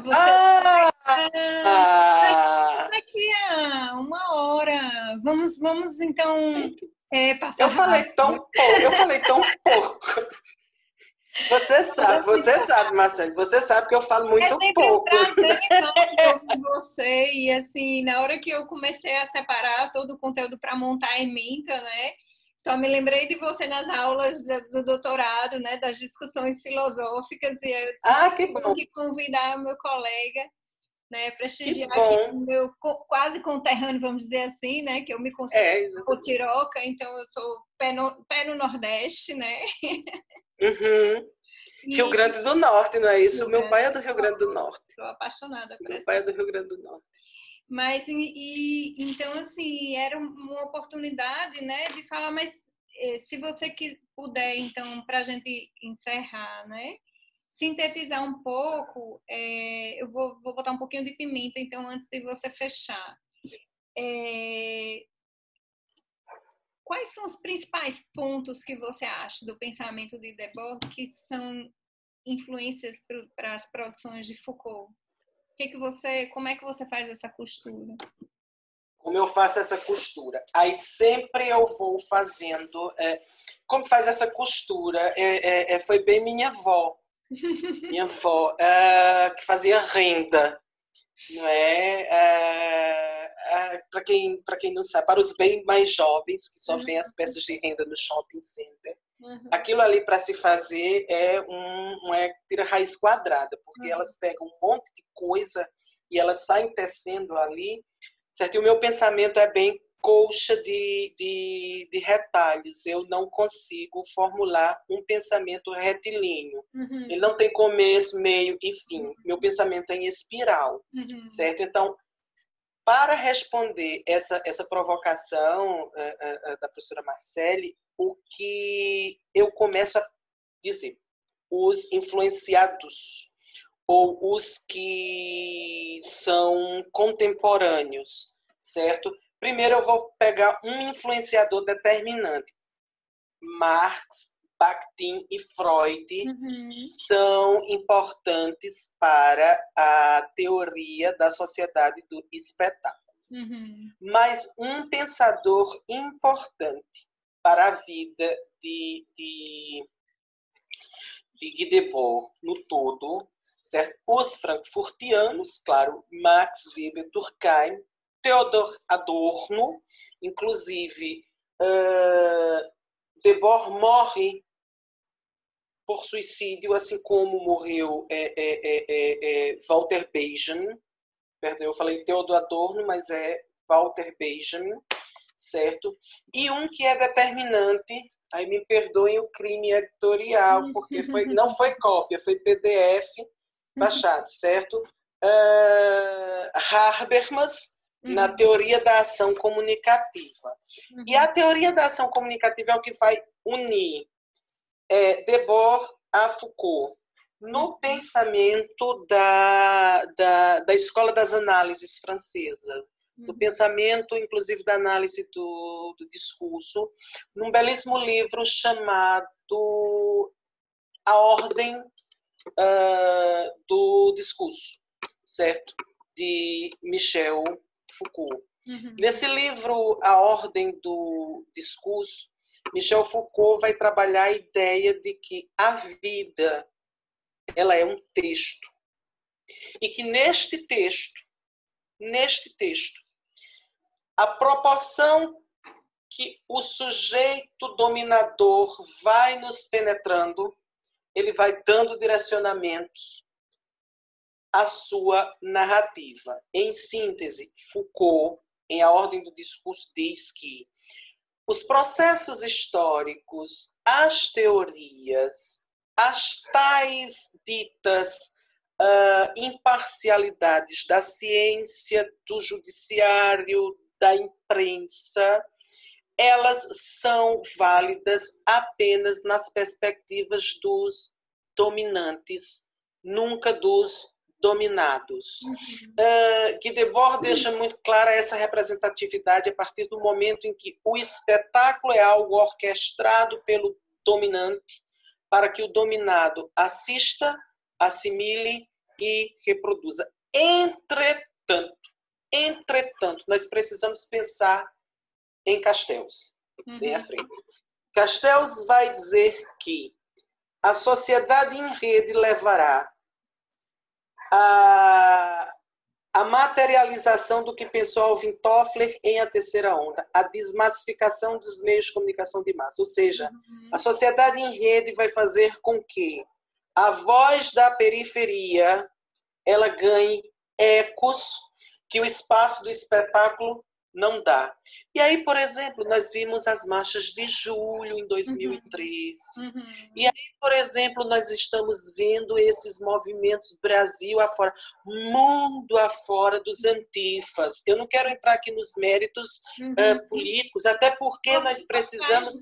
Daqui a 1 hora. Vamos então passar. Eu falei tão pouco. Você sabe, Marcelo, você sabe que eu falo muito pouco. É sempre um prazer enorme com você. E assim, na hora que eu comecei a separar todo o conteúdo para montar a ementa, né? Só me lembrei de você nas aulas do doutorado, né? Das discussões filosóficas. E eu disse, que bom. Que convidar o meu colega, né? Prestigiar aqui o meu quase conterrâneo, vamos dizer assim, né? Que eu me considero potiroca, então eu sou pé no Nordeste, né? Rio Grande do Norte, não é isso? Meu pai é do Rio Grande do Norte. Estou apaixonada por Meu pai é do Rio Grande do Norte. Mas, então, assim, era uma oportunidade, né, de falar, mas se você puder, então, para a gente encerrar, né, sintetizar um pouco, eu vou botar um pouquinho de pimenta, então, antes de você fechar. Quais são os principais pontos que você acha do pensamento de Debord que são influências para as produções de Foucault? Como é que você faz essa costura? Como eu faço essa costura? Aí sempre eu vou fazendo... como faz essa costura? Foi bem minha avó. Minha avó, que fazia renda. Não é? Para quem não sabe, para os bem mais jovens, que só veem as peças de renda no shopping center, aquilo ali para se fazer tira raiz quadrada, porque elas pegam um monte de coisa e elas saem tecendo ali, certo? E o meu pensamento é bem colcha de retalhos. Eu não consigo formular um pensamento retilíneo. Ele não tem começo, meio e fim. Meu pensamento é em espiral, certo? Então, para responder essa provocação da professora Marcele, o que eu começo a dizer, os influenciados ou os que são contemporâneos, certo? Primeiro eu vou pegar um influenciador determinante. Marx, Bakhtin e Freud são importantes para a teoria da sociedade do espetáculo. Mas um pensador importante para a vida de Guy Debord no todo, certo? Os frankfurtianos, claro, Max Weber, Durkheim, Theodor Adorno, inclusive Debord morre por suicídio, assim como morreu Walter Benjamin. Perdão, eu falei Theodor Adorno, mas é Walter Benjamin, certo? E um que é determinante, aí me perdoem o crime editorial, porque não foi cópia, foi PDF baixado, certo? Habermas, na teoria da ação comunicativa. E a teoria da ação comunicativa é o que vai unir Debord a Foucault no pensamento da Escola das Análises francesa, do pensamento, inclusive da análise do discurso, num belíssimo livro chamado A Ordem do Discurso, certo? De Michel Foucault. Nesse livro, A Ordem do Discurso, Michel Foucault vai trabalhar a ideia de que a vida, ela é um texto. E que neste texto, a proporção que o sujeito dominador vai nos penetrando, ele vai dando direcionamentos à sua narrativa. Em síntese, Foucault, em A Ordem do Discurso, diz que os processos históricos, as teorias, as tais ditas imparcialidades da ciência, do judiciário, da imprensa, elas são válidas apenas nas perspectivas dos dominantes, nunca dos dominados. Guy Debord deixa muito clara essa representatividade a partir do momento em que o espetáculo é algo orquestrado pelo dominante para que o dominado assista, assimile e reproduza. Entretanto, nós precisamos pensar em Castells, bem à frente. Castells vai dizer que a sociedade em rede levará a materialização do que pensou Alvin Toffler em A Terceira Onda, a desmassificação dos meios de comunicação de massa. Ou seja, a sociedade em rede vai fazer com que a voz da periferia ela ganhe ecos que o espaço do espetáculo não dá. E aí, por exemplo, nós vimos as marchas de julho em 2013. E aí, por exemplo, nós estamos vendo esses movimentos Brasil afora, mundo afora dos antifas. Eu não quero entrar aqui nos méritos políticos, até porque nós precisamos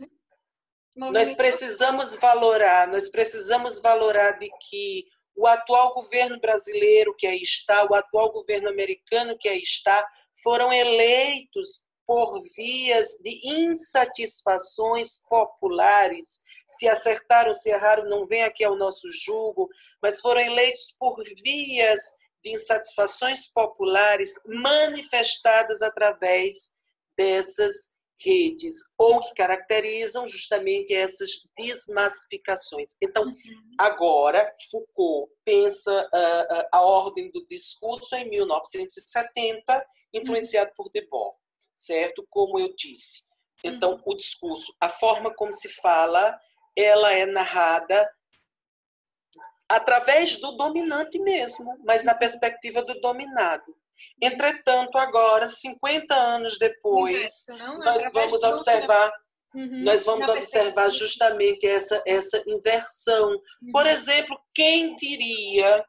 valorar de que o atual governo brasileiro que aí está, o atual governo americano que aí está, foram eleitos por vias de insatisfações populares. Se acertaram, se erraram, não vem aqui ao nosso julgo, mas foram eleitos por vias de insatisfações populares manifestadas através dessas redes, ou que caracterizam justamente essas desmassificações. Então, agora, Foucault pensa a ordem do discurso em 1970, influenciado por Debord, certo? Como eu disse. Então, o discurso, a forma como se fala, ela é narrada através do dominante mesmo, mas na perspectiva do dominado. Entretanto, agora, 50 anos depois, nós vamos observar justamente essa inversão. Por exemplo, quem diria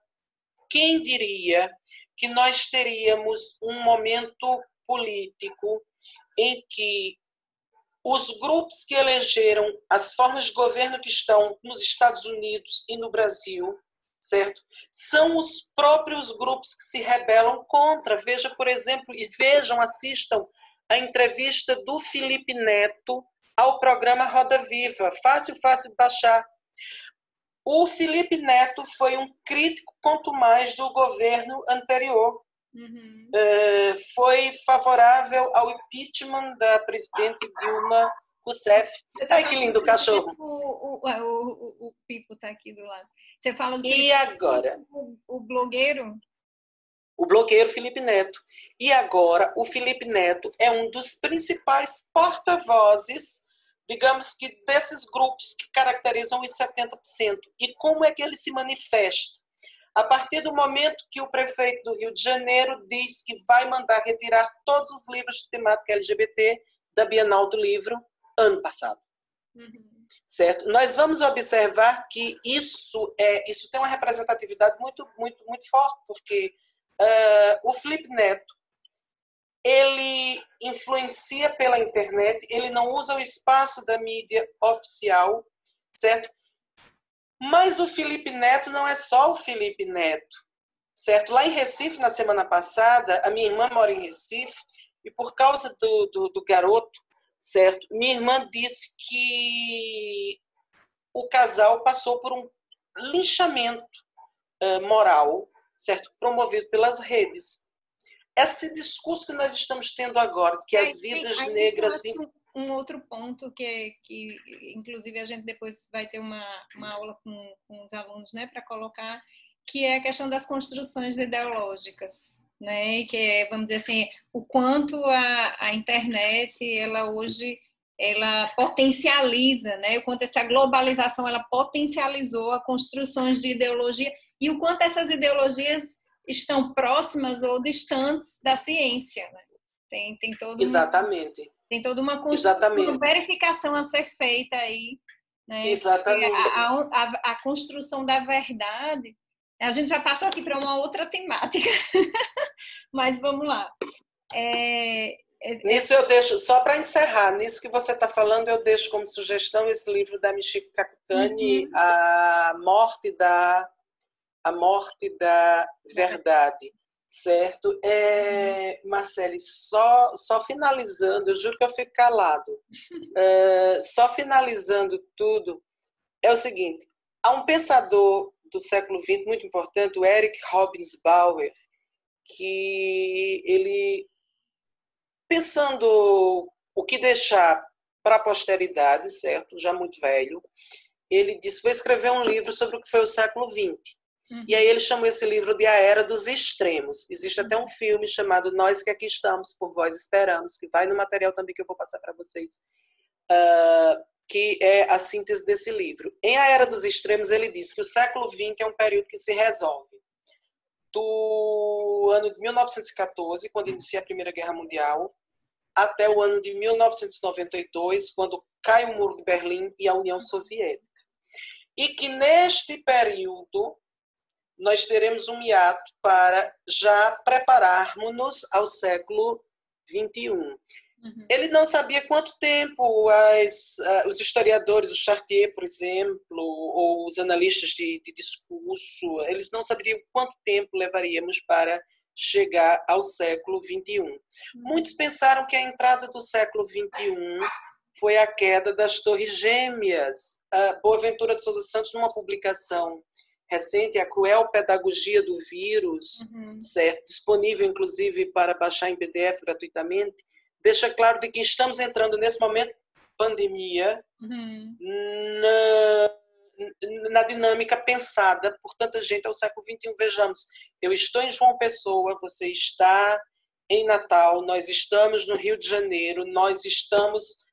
que nós teríamos um momento político em que os grupos que elegeram as formas de governo que estão nos Estados Unidos e no Brasil, certo? São os próprios grupos que se rebelam contra. Veja, por exemplo, assistam a entrevista do Felipe Neto ao programa Roda Viva. Fácil de baixar. O Felipe Neto foi um crítico contumaz do governo anterior. Foi favorável ao impeachment da presidente Dilma Rousseff. Ai, que lindo cachorro. O Pipo está aqui do lado. Você fala do E agora? O blogueiro? O blogueiro Felipe Neto. E agora, o Felipe Neto é um dos principais porta-vozes, digamos que, desses grupos que caracterizam os 70%. E como é que ele se manifesta? A partir do momento que o prefeito do Rio de Janeiro diz que vai mandar retirar todos os livros de temática LGBT da Bienal do Livro ano passado. Certo? Nós vamos observar que isso tem uma representatividade muito forte, porque o Felipe Neto, ele influencia pela internet, ele não usa o espaço da mídia oficial, certo? Mas o Felipe Neto não é só o Felipe Neto, certo? Lá em Recife, na semana passada, a minha irmã mora em Recife, E por causa do garoto, certo? Minha irmã disse que o casal passou por um linchamento moral, certo? Promovido pelas redes. Esse discurso que nós estamos tendo agora, que as vidas negras... Um outro ponto que inclusive, a gente depois vai ter uma aula com os alunos, né, para colocar, que é a questão das construções ideológicas, né, e que é, vamos dizer assim, o quanto a internet, ela hoje, ela potencializa, né, o quanto essa globalização, ela potencializou a construções de ideologia e o quanto essas ideologias estão próximas ou distantes da ciência, né? Tem todo Exatamente. Tem toda uma verificação a ser feita aí, né? Exatamente. A construção da verdade. A gente já passou aqui para uma outra temática, mas vamos lá. Nisso eu deixo, só para encerrar, nisso que você está falando, eu deixo como sugestão esse livro da Michiko Kakutani, A Morte da Verdade. Certo? Marcele, só finalizando, eu juro que eu fico calado. Só finalizando tudo, é o seguinte: há um pensador do século XX muito importante, o Eric Hobsbawm, que ele, pensando o que deixar para a posteridade, certo? Já muito velho, ele disse: vou escrever um livro sobre o que foi o século XX. E aí ele chamou esse livro de A Era dos Extremos. Existe até um filme chamado Nós que Aqui Estamos, Por Vós Esperamos, que vai no material também que eu vou passar para vocês, que é a síntese desse livro. Em A Era dos Extremos, ele diz que o século XX é um período que se resolve do ano de 1914, quando inicia a Primeira Guerra Mundial, até o ano de 1992, quando cai o Muro de Berlim e a União Soviética. E que neste período nós teremos um hiato para já prepararmos-nos ao século XXI. Ele não sabia quanto tempo os historiadores, o Chartier, por exemplo, ou os analistas de discurso, eles não sabiam quanto tempo levaríamos para chegar ao século XXI. Muitos pensaram que a entrada do século XXI foi a queda das Torres Gêmeas. Boaventura de Sousa Santos, numa publicação recente, A Cruel Pedagogia do Vírus, certo? Disponível, inclusive, para baixar em PDF gratuitamente, deixa claro de que estamos entrando, nesse momento, pandemia, na dinâmica pensada por tanta gente ao século XXI. Vejamos, eu estou em João Pessoa, você está em Natal, nós estamos no Rio de Janeiro, nós estamos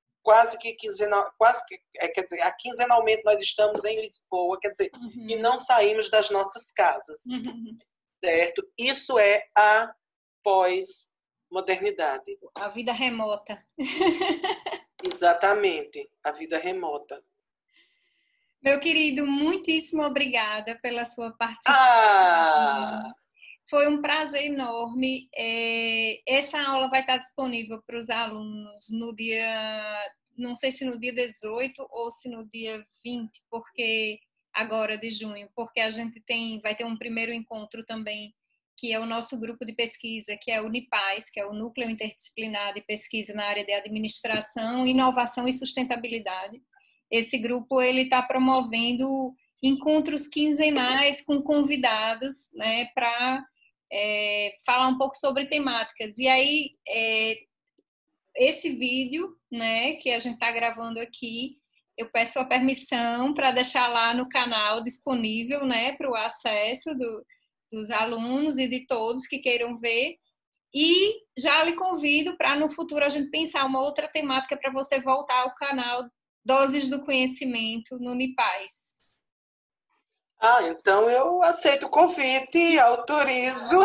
quinzenalmente nós estamos em Lisboa, quer dizer, e não saímos das nossas casas, certo? Isso é a pós-modernidade. A vida remota. Exatamente, a vida remota. Meu querido, muitíssimo obrigada pela sua participação. Foi um prazer enorme. Essa aula vai estar disponível para os alunos no dia, não sei se no dia 18 ou se no dia 20, porque agora de junho, porque a gente vai ter um primeiro encontro também, que é o nosso grupo de pesquisa, que é o NIPAS, que é o Núcleo Interdisciplinar de Pesquisa na área de Administração, Inovação e Sustentabilidade. Esse grupo ele está promovendo encontros quinzenais com convidados, né, para falar um pouco sobre temáticas. E aí, esse vídeo, né, que a gente está gravando aqui, eu peço a permissão para deixar lá no canal disponível, né, para o acesso dos alunos e de todos que queiram ver. E já lhe convido para, no futuro, a gente pensar uma outra temática para você voltar ao canal Doses do Conhecimento no NIPAS. Então eu aceito o convite, autorizo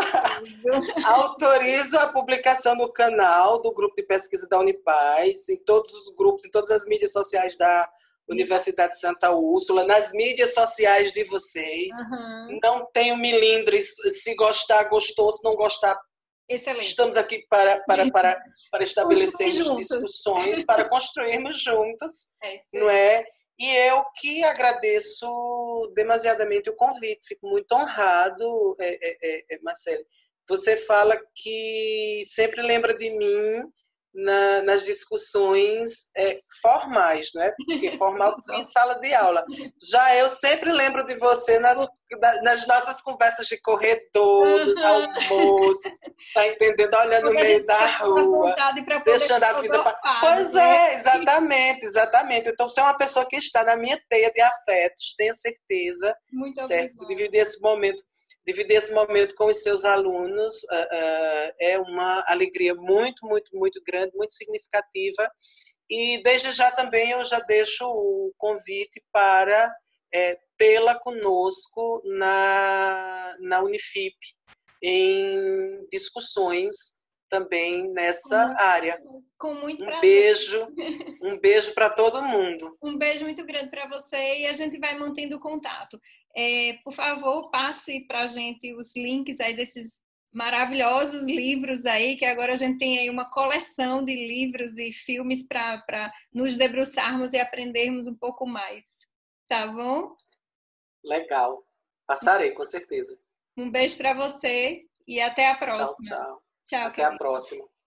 a publicação no canal do grupo de pesquisa da Unipaz, em todos os grupos, em todas as mídias sociais da Universidade de Santa Úrsula, nas mídias sociais de vocês. Não tenho milindres, se gostar, gostou, se não gostar, excelente. Estamos aqui para estabelecermos discussões, para construirmos juntos, não é? E eu que agradeço demasiadamente o convite, fico muito honrado, Marcelo, você fala que sempre lembra de mim nas discussões formais, né? Porque formal fica em sala de aula. Já eu sempre lembro de você nas nossas conversas de corredor, dos almoços, tá entendendo? Olhando no meio da rua, deixando a vida para... Pois é, exatamente, exatamente. Então você é uma pessoa que está na minha teia de afetos, tenha certeza, muito certo? Obrigada. Dividir esse momento com os seus alunos é uma alegria muito, muito, muito grande, muito significativa. E desde já também eu já deixo o convite para tê-la conosco na Unifip, em discussões também nessa área. Com muito prazer. Um beijo para todo mundo. Um beijo muito grande para você e a gente vai mantendo contato. Por favor, passe para a gente os links aí desses maravilhosos livros aí, que agora a gente tem aí uma coleção de livros e filmes para nos debruçarmos e aprendermos um pouco mais. Tá bom? Legal. Passarei, com certeza. Um beijo para você e até a próxima. Tchau, tchau. Tchau, até a próxima.